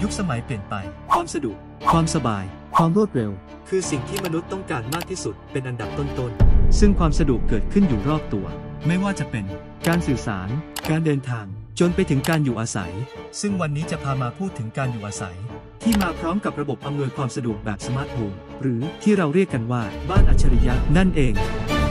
ยุคสมัยเปลี่ยนไปความสะดวกความสบายความรวดเร็วคือสิ่งที่มนุษย์ต้องการมากที่สุดเป็นอันดับต้นๆซึ่งความสะดวกเกิดขึ้นอยู่รอบตัวไม่ว่าจะเป็นการสื่อสารการเดินทางจนไปถึงการอยู่อาศัยซึ่งวันนี้จะพามาพูดถึงการอยู่อาศัยที่มาพร้อมกับระบบอำนวยความสะดวกแบบสมาร์ทโฮมหรือที่เราเรียกกันว่าบ้านอัจฉริยะนั่นเอง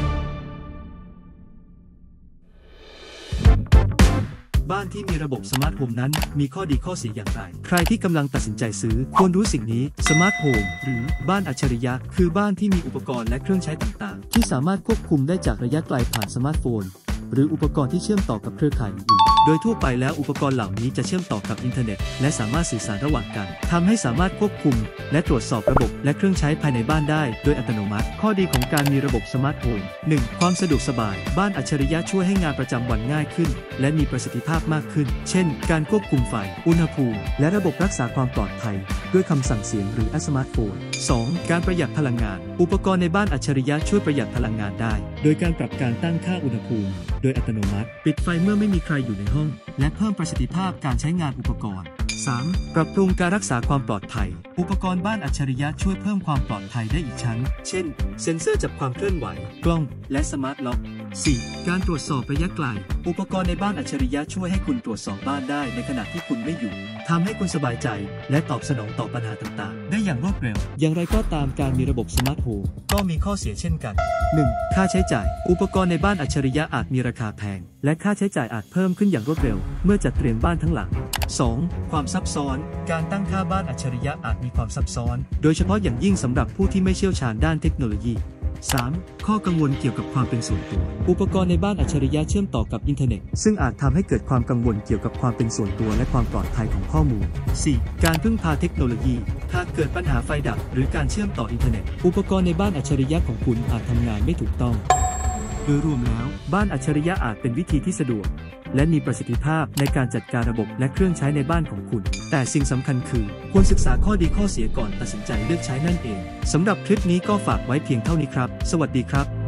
บ้านที่มีระบบสมาร์ทโฮมนั้นมีข้อดีข้อเสียอย่างไรใครที่กำลังตัดสินใจซื้อควรรู้สิ่งนี้สมาร์ทโฮมหรือบ้านอัจฉริยะคือบ้านที่มีอุปกรณ์และเครื่องใช้ต่างๆที่สามารถควบคุมได้จากระยะไกลผ่านสมาร์ทโฟนหรืออุปกรณ์ที่เชื่อมต่อกับเครือข่ายอื่นโดยทั่วไปแล้วอุปกรณ์เหล่านี้จะเชื่อมต่อกับอินเทอร์เน็ตและสามารถสื่อสารระหว่างกันทำให้สามารถควบคุมและตรวจสอบระบบและเครื่องใช้ภายในบ้านได้โดยอัตโนมัติข้อดีของการมีระบบสมาร์ทโฮม 1. ความสะดวกสบายบ้านอัจฉริยะช่วยให้งานประจำวันง่ายขึ้นและมีประสิทธิภาพมากขึ้นเช่นการควบคุมไฟอุณหภูมิและระบบรักษาความปลอดภัยด้วยคำสั่งเสียงหรือแอปสมาร์ทโฟน 2. การประหยัดพลังงานอุปกรณ์ในบ้านอัจฉริยะช่วยประหยัดพลังงานได้โดยการปรับการตั้งค่าอุณหภูมิโดยอัตโนมัติปิดไฟเมื่อไม่มีใครอยู่ในห้องและเพิ่มประสิทธิภาพการใช้งานอุปกรณ์ 3. ปรับปรุงการรักษาความปลอดภัยอุปกรณ์บ้านอัจฉริยะช่วยเพิ่มความปลอดภัยได้อีกชั้นเช่นเซ็นเซอร์จับความเคลื่อนไหวกล้องและสมาร์ทล็อก 4. การตรวจสอบระยะไกลอุปกรณ์ในบ้านอัจฉริยะช่วยให้คุณตรวจสอบบ้านได้ในขณะที่คุณไม่อยู่ทำให้คุณสบายใจและตอบสนองต่อปัญหาต่างๆได้อย่างรวดเร็วอย่างไรก็ตามการมีระบบสมาร์ทโฮมก็มีข้อเสียเช่นกัน 1. ค่าใช้จ่ายอุปกรณ์ในบ้านอัจฉริยะอาจมีราคาแพงและค่าใช้จ่ายอาจเพิ่มขึ้นอย่างรวดเร็วเมื่อจัดเตรียมบ้านทั้งหลัง 2. ความซับซ้อนการตั้งค่าบ้านอัจฉริยะอาจมีความซับซ้อนโดยเฉพาะอย่างยิ่งสำหรับผู้ที่ไม่เชี่ยวชาญด้านเทคโนโลยี 3. ข้อกังวลเกี่ยวกับความเป็นส่วนตัวอุปกรณ์ในบ้านอัจฉริยะเชื่อมต่อกับอินเทอร์เน็ตซึ่งอาจทำให้เกิดความกังวลเกี่ยวกับความเป็นส่วนตัวและความปลอดภัยของข้อมูล 4. การพึ่งพาเทคโนโลยีหากเกิดปัญหาไฟดับหรือการเชื่อมต่ออินเทอร์เน็ตอุปกรณ์ในบ้านอัจฉริยะของคุณอาจทำงานไม่ถูกต้องโดยรวมแล้วบ้านอัจฉริยะอาจเป็นวิธีที่สะดวกและมีประสิทธิภาพในการจัดการระบบและเครื่องใช้ในบ้านของคุณแต่สิ่งสำคัญคือควรศึกษาข้อดีข้อเสียก่อนตัดสินใจเลือกใช้นั่นเองสำหรับคลิปนี้ก็ฝากไว้เพียงเท่านี้ครับสวัสดีครับ